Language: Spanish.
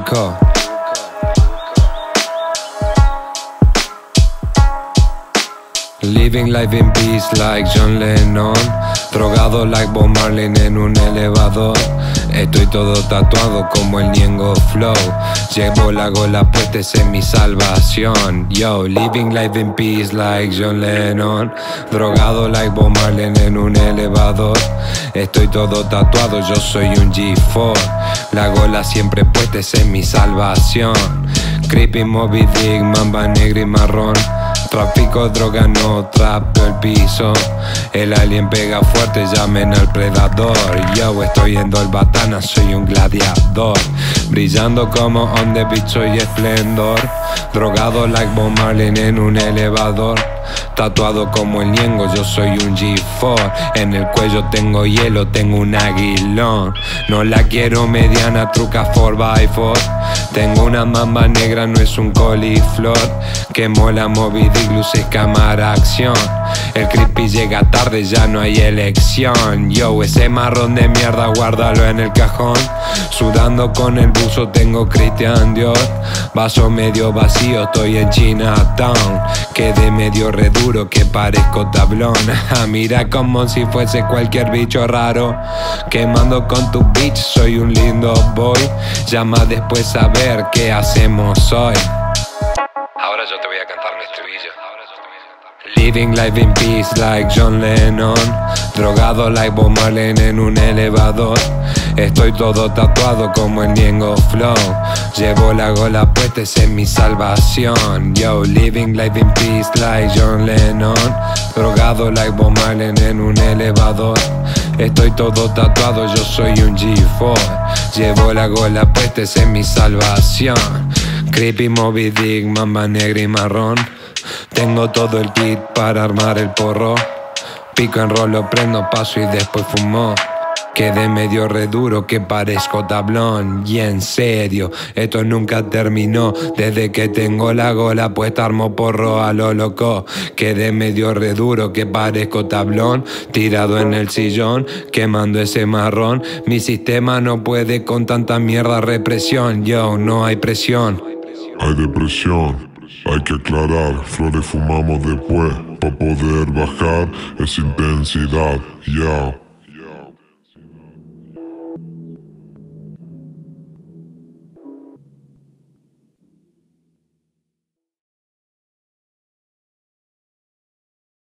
Luco. Living life in peace like John Lennon. Drogado like Bob Marley en un elevador. Estoy todo tatuado como el Ñengo Flow. Llevo la gola puesta, esa es mi salvación. Yo, living life in peace like John Lennon. Drogado like Bob Marley en un elevador. Estoy todo tatuado, yo soy un G4. La gola siempre puesta, esa es mi salvación. Creepy, Moby Dick, mamba negra y marrón. Trafico droga, no trapo el piso. El alien pega fuerte, llamen al predador. Yo estoy en Dolbatana, soy un gladiador. Brillando como on the beach, soy esplendor. Drogado like Bob Marley en un elevador. Tatuado como el Ñengo, yo soy un G4. En el cuello tengo hielo, tengo un aguilón. No la quiero mediana, truca 4x4. Tengo una mamba negra, no es un coliflor. Que mola Moby Dick, luces, cámara, acción. El creepy llega tarde, ya no hay elección. Yo, ese marrón de mierda, guárdalo en el cajón. Sudando con el buzo, tengo Christian Dior. Vaso medio vacío, estoy en Chinatown. Quedé medio reduro, que parezco tablón. Mira como si fuese cualquier bicho raro. Quemando con tu bitch, soy un lindo boy. Llama después a ver qué hacemos hoy. Ahora yo te voy a cantar mi estribillo. Living life in peace like John Lennon. Drogado like Bob Marley en un elevador. Estoy todo tatuado como el Ñengo Flow. Llevo la gola puesta, esa es mi salvación. Yo, living life in peace like John Lennon. Drogado like Bob Marley en un elevador. Estoy todo tatuado, yo soy un G4. Llevo la gola puesta, esa es mi salvación. Creepy, Moby Dick, mamba negra y marrón. Tengo todo el kit para armar el porro. Pico en rolo, prendo, paso y después fumo. Quedé medio reduro, que parezco tablón. Y en serio, esto nunca terminó. Desde que tengo la gola puesta armo porro a lo loco. Quedé medio reduro, que parezco tablón. Tirado en el sillón, quemando ese marrón. Mi sistema no puede con tanta mierda, represión. Yo, no hay presión. Hay depresión, hay que aclarar. Flores fumamos después, pa' poder bajar esa intensidad. Yeah.